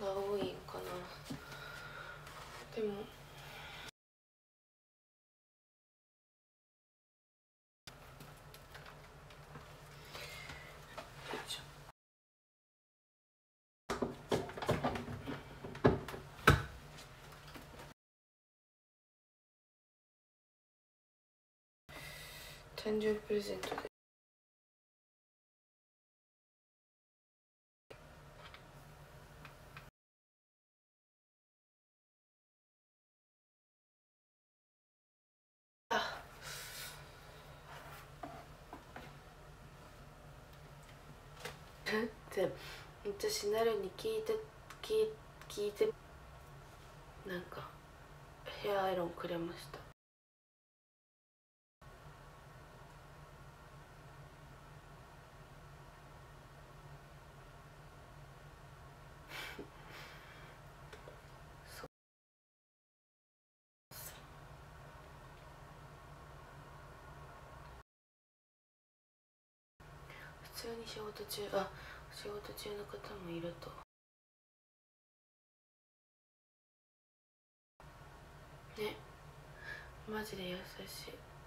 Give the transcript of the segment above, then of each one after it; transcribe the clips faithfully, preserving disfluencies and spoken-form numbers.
が多いんかな。でも誕生日プレゼントであって私なるに聞いて聞い聞いてなんかヘアアイロンくれました。普通に仕事中あ仕事中の方もいるとね。マジで優しい。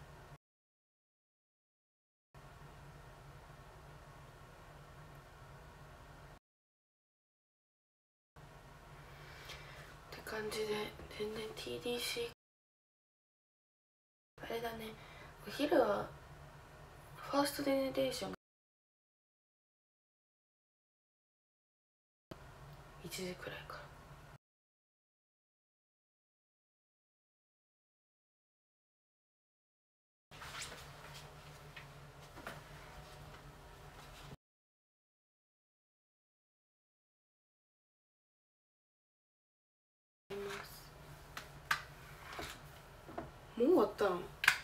って感じで全然 ティーディーシー あれだね。お昼はファーストジェネレーションいちじくらいからいます。もう終わったの？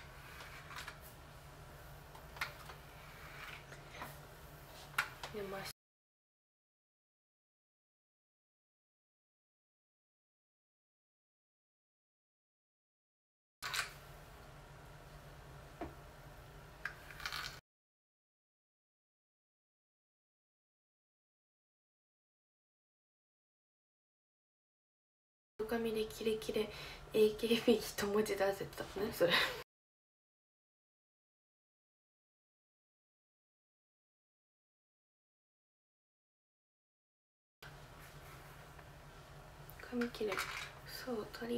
寝ました。紙でキレキレ エーケービー 一文字で出せたねそれ紙切れそう鳥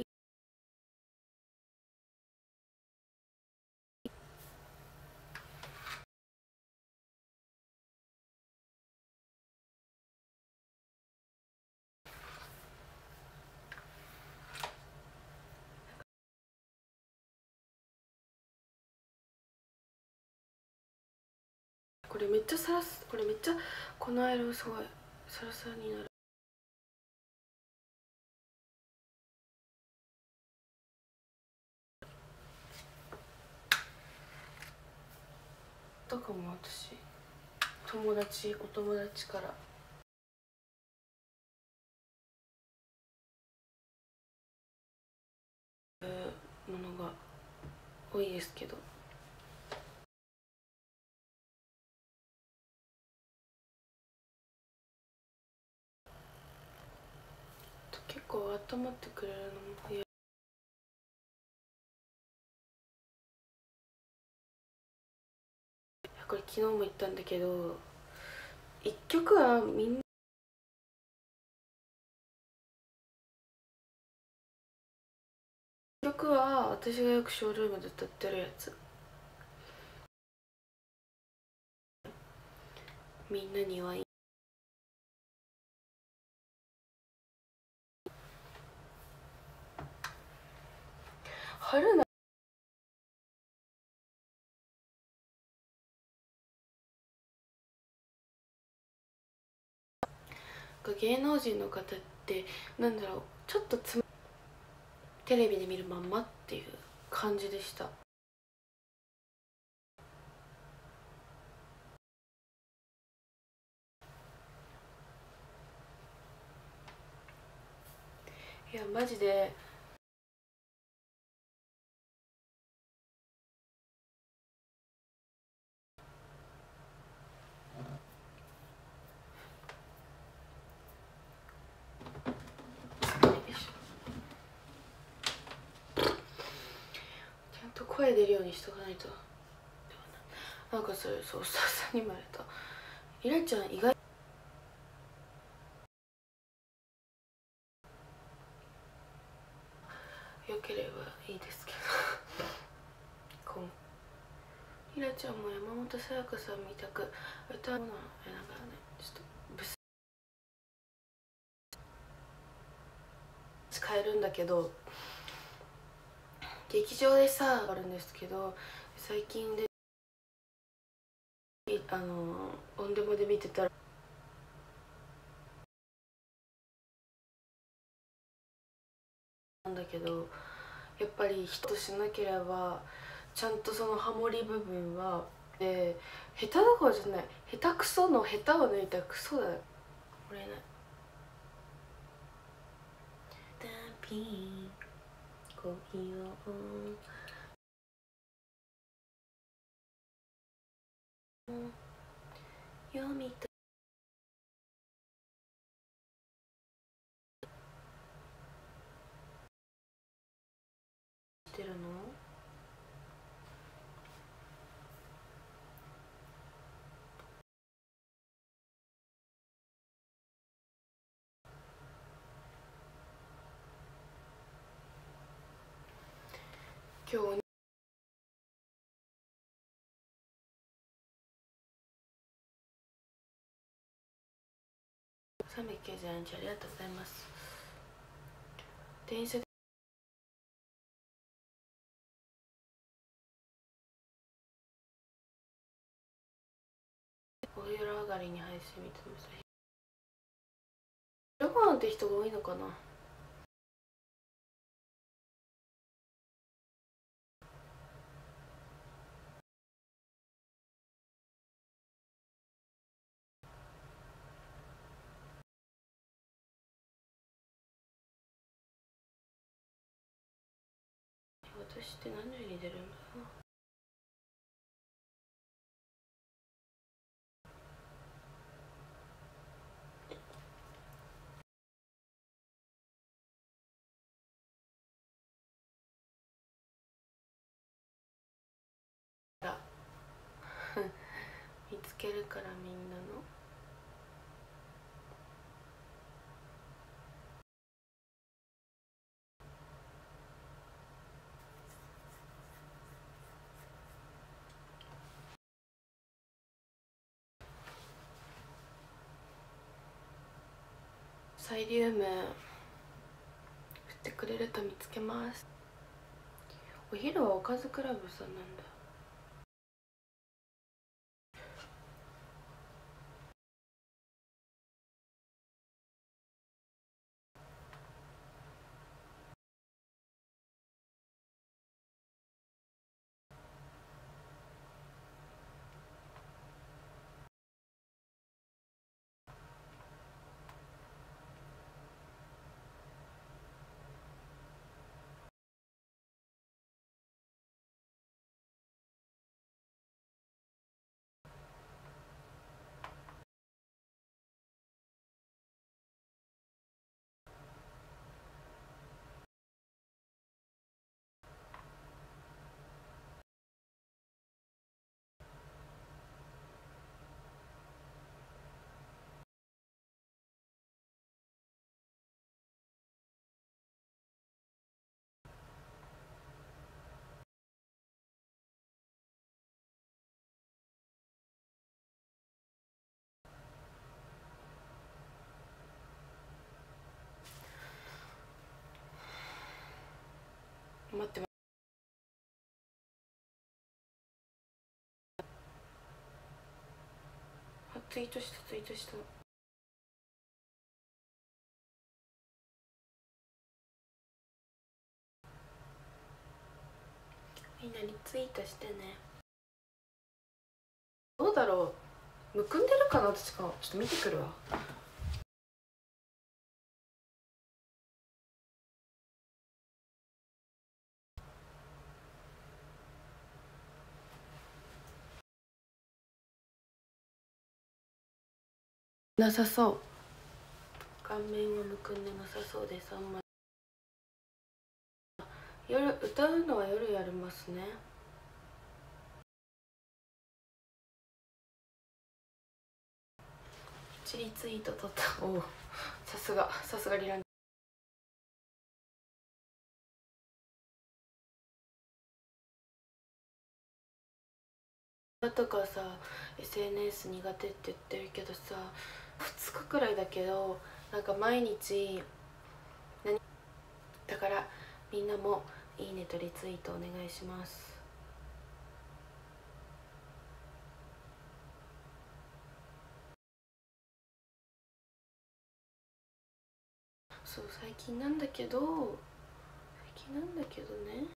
これめっちゃサラスこれめっちゃこの色すごいサラサラになる。とかも私友達お友達からものが多いですけど、結構温まってくれるのも早い。これ昨日も言ったんだけど一曲はみんな一曲は私がよくショールームで歌ってるやつ。みんなにはいい春菜芸能人の方ってなんだろうちょっとつテレビで見るまんまっていう感じでした。いやマジで声出るようにしとかないと。なんかそれそうスタッフさんにも言われた。イラちゃん意外よければいいですけど今イラちゃんも山本さやかさんみたく歌うのえなんかねちょっとブス使えるんだけど劇場でさあるんですけど最近であのオンデマで見てたらなんだけどやっぱり人としなければちゃんとそのハモリ部分はで下手どころじゃない下手くその下手を抜いたらクソだよ俺ね。ダピー恋を読みたしてるの今日さんびゃくきゅうじゅうよんちありがとうございます。電車でお風呂上がりに配信見てました。昼ご飯って人が多いのかな。私って何時に出るんだろう。見つけるからみんなのサイリウム振ってくれると見つけます。お昼はおかずクラブさんなんだ。待って、あツイートしたツイートした。みんなリツイートしてね。どうだろう、むくんでるかな。私かちょっと見てくるわ。なさそう。顔面はむくんでなさそうです。あんまり夜歌うのは夜やりますね。いちリツイート取った。おお、さすがさすがリランとかさ エスエヌエス 苦手って言ってるけどさ、ふつかくらいだけどなんか毎日何だから、みんなもいいねとリツイートお願いします。そう、最近なんだけど最近なんだけどね、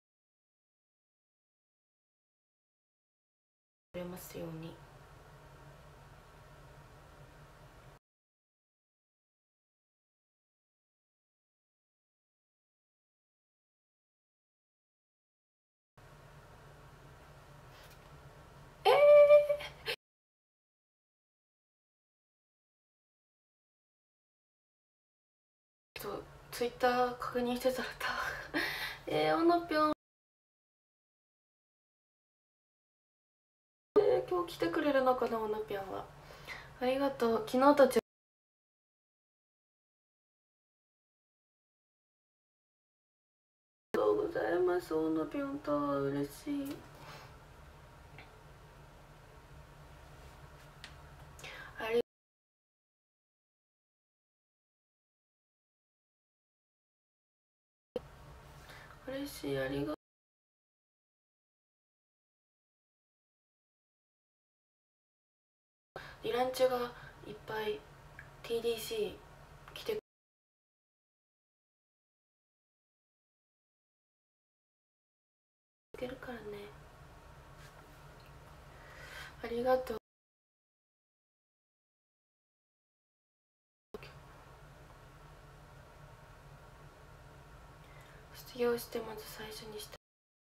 れますように。えー、そう、ツイッター確認してたらたえー、おのぴょん、えー、今日来てくれるのかな、おのぴょんは。ありがとう。昨日と違う。ありがとうございます。おのぴょんと嬉しい。あり嬉しい、ありがとう。リランチがいっぱい ティーディーシー 来てくれるからね。ありがとう。卒業してまず最初にした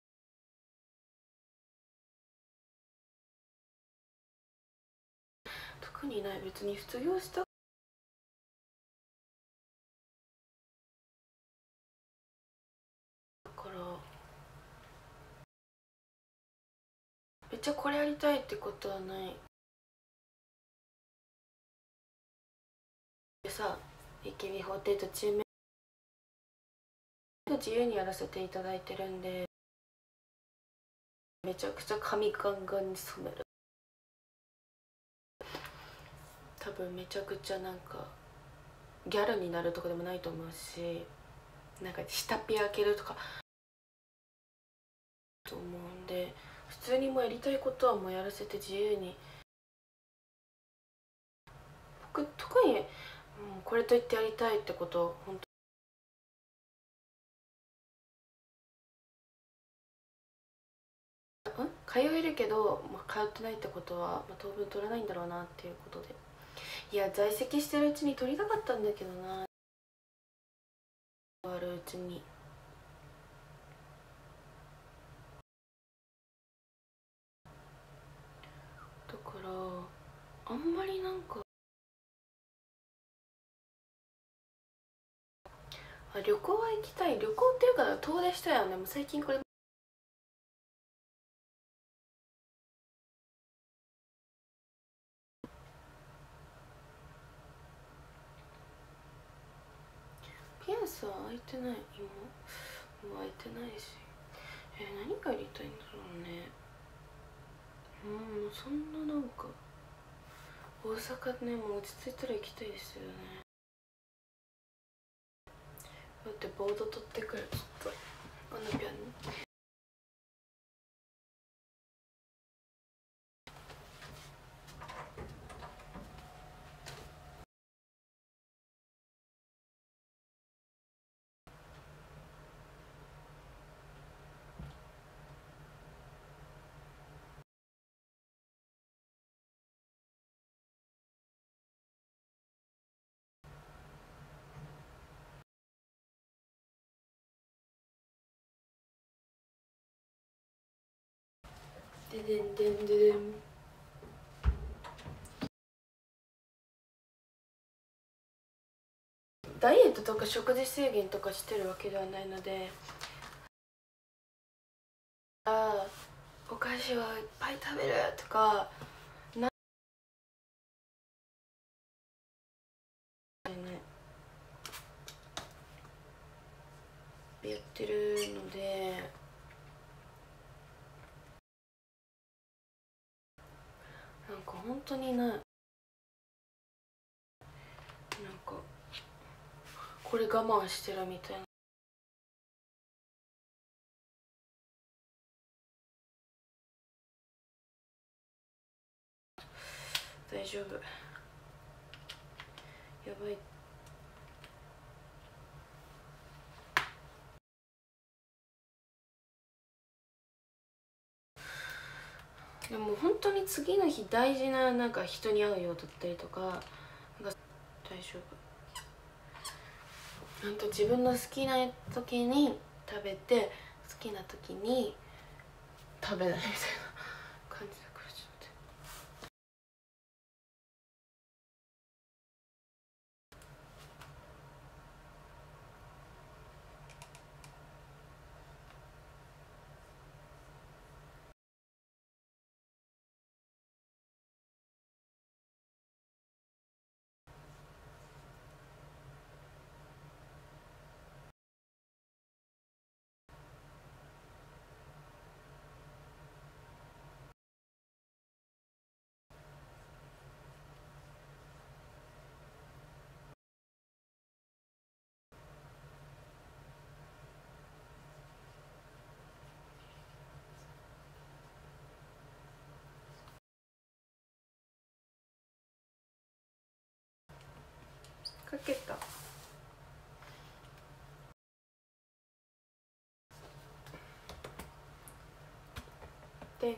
特にない。別に卒業したからめっちゃこれやりたいってことはない。でさ、 エーケービーフォーティーエイト チーム自由にやらせていただいてるんで、めちゃくちゃ髪ガンガンに染める。多分めちゃくちゃなんかギャルになるとかでもないと思うし、なんか下ピ開けるとかと思うんで、普通にもうやりたいことはもうやらせて自由に。僕特に、うん、これといってやりたいってこと本当ん通えるけど、まあ、通ってないってことは、まあ、当分取らないんだろうなっていうことで。いや、在籍してるうちに取りたかったんだけどな、あるうちに。だからあんまりなんか、あ、旅行は行きたい。旅行っていうか遠出したよね。もう最近これピアスは開いてない。今もう開いてないし。えー、何がやりたいんだろうね。うん、そんななんか大阪ね、もう落ち着いたら行きたいですよね。だってボード取ってくる。ちょっとあのピアノ。ででんでんででん。ダイエットとか食事制限とかしてるわけではないので、 あお菓子はいっぱい食べるとかなねやってるので、なんか本当にない、なんかこれ我慢してるみたいな。大丈夫、やばい。でも本当に次の日大事ななんか人に会うようだったりとか、なんか大丈夫、なんと自分の好きな時に食べて好きな時に食べないみたいな感じだからちょっと。かけたで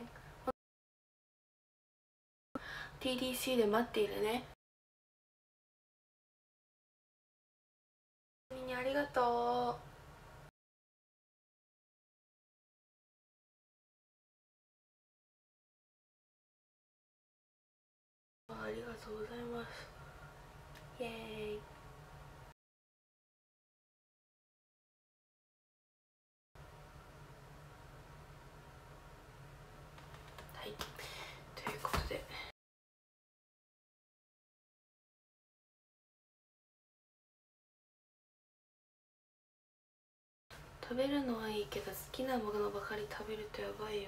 ティーディーシー で待っているね。みんなありがとう。ありがとうございます。イエーイ。はい、ということで食べるのはいいけど好きなものばかり食べるとやばいよ。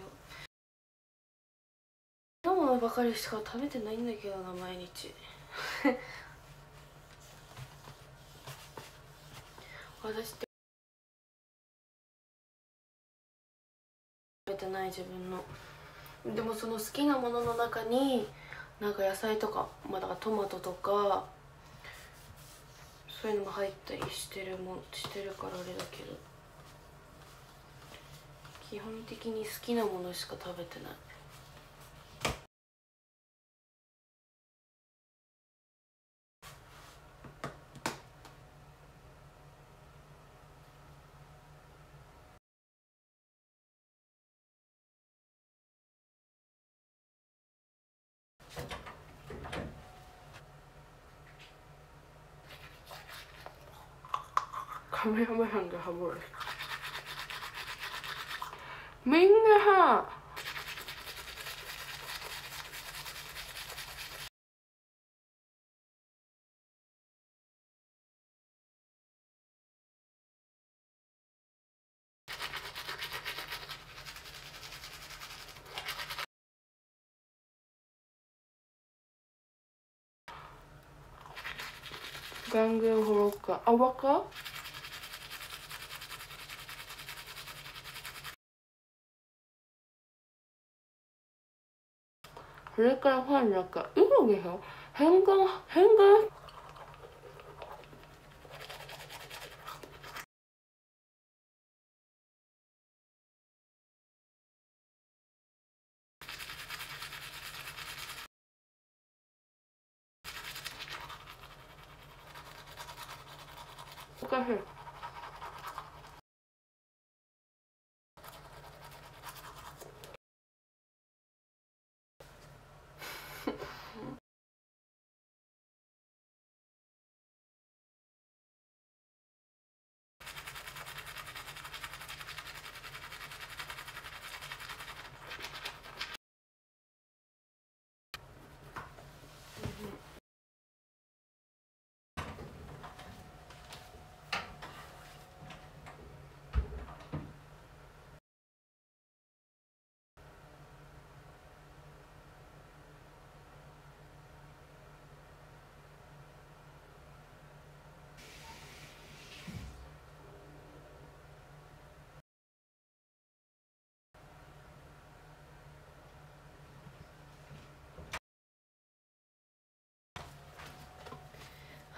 好きなものばかりしか食べてないんだけどな、毎日私って食べてない自分の。でもその好きなものの中になんか野菜とか、まあ、だからトマトとかそういうのも入ったりしてるもんしてるからあれだけど、基本的に好きなものしか食べてない。カメラマンがハモる。みんなガングンホロッカあわかそれからファンなんかうのでしょ、変顔変顔おかしい。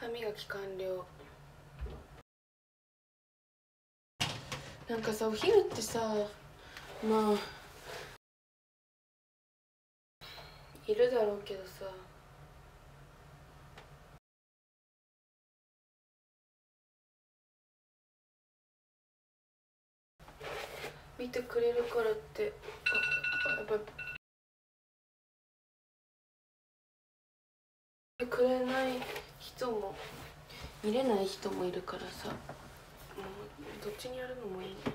歯磨き完了。なんかさ、お昼ってさ、まあいるだろうけどさ、見てくれるからって、あ、やっぱくれない人も見れない人もいるからさ、もうどっちにやるのもいいね。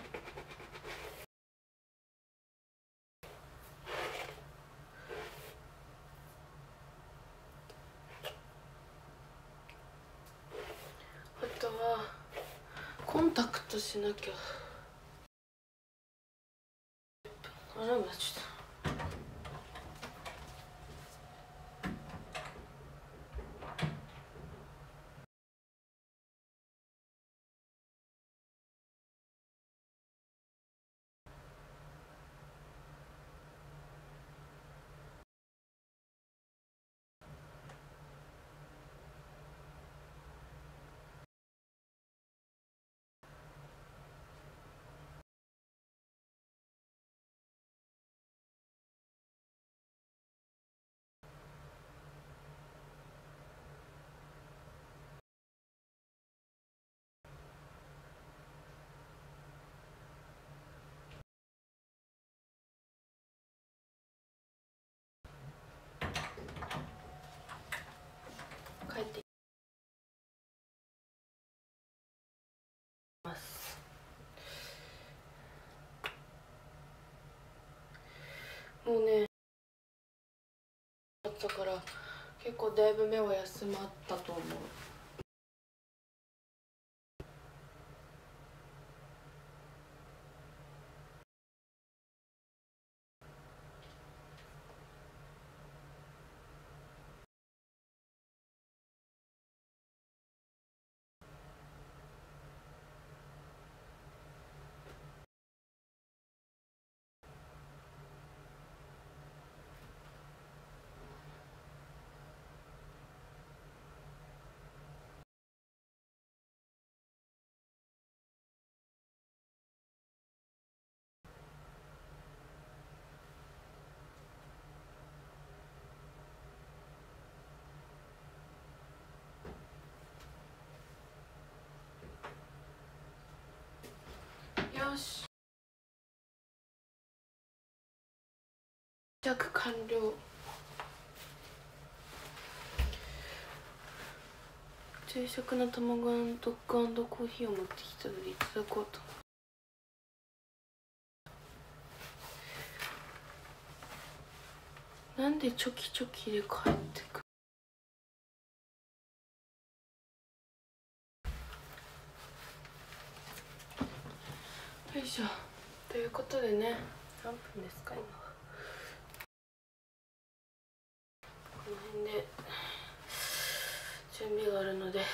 あとはコンタクトしなきゃ。アラーム鳴っちゃった。帰ってきます。もうねだったから結構だいぶ目は休まったと思う。よし、試着完了。昼食の卵ドッグ&コーヒーを持ってきたのでいただこうと。なんでチョキチョキで帰ってくる。よいしょ。ということでね、何分ですか今。この辺で準備があるので。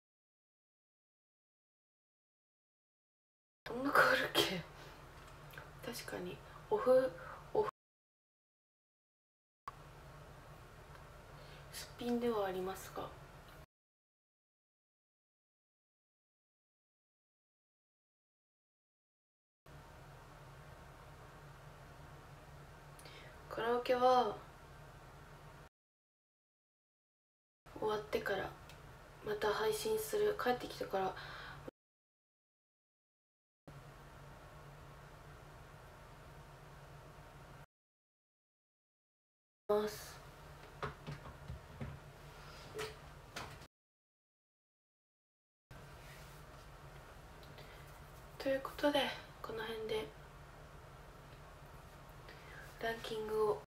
どんな変わるっけ。確かにオフオフすっぴんではありますが、カラオケは終わってからまた配信する。帰ってきてからます。ということでこの辺でランキングを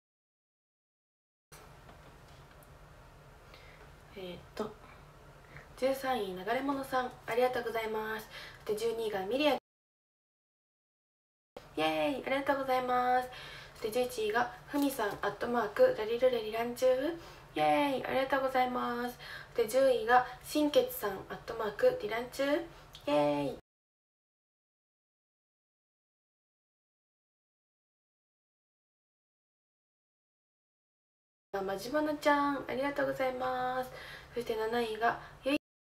えー、っとじゅうさんい流れ者さん、ありがとうございます。でじゅうにいがミリア、イエーイ、ありがとうございます。でじゅういちいがふみさん、アットマークラリルレリラン中、イエーイ、ありがとうございます。でじゅういがしんけつさん、アットマークリラン中、イエーイ。まじまなちゃん、ありがとうございます。 そしてなないがゆい、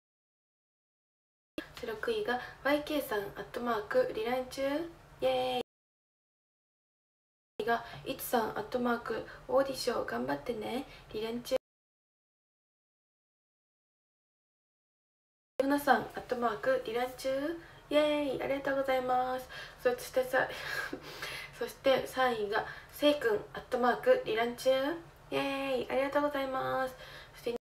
ろくいが ワイケー さんアットマークリラン中イエーイがいつさんアットマークオーディション頑張ってねリラン中、ヨナさんアットマークリラン中イエーイありがとうございます。そしてさそしてさんいがせいくんアットマークリラン中イエーイありがとうございます。そして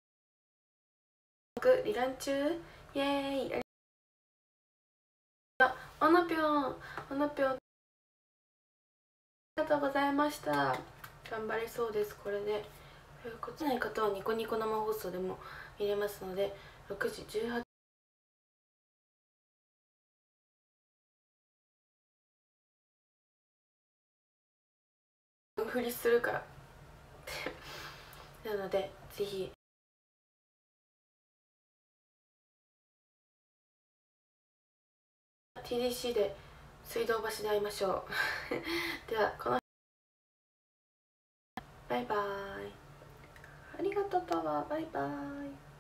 リラン中イエーイありがとうおのぴょんおのぴょんありがとうございました。頑張れそうです。これでこっちない方はニコニコ生放送でも見れますので、ろくじじゅうはちふりするからなのでぜひティーディーシー で水道橋で会いましょうではこのバイバーイ、ありがとうパワー、バイバーイ。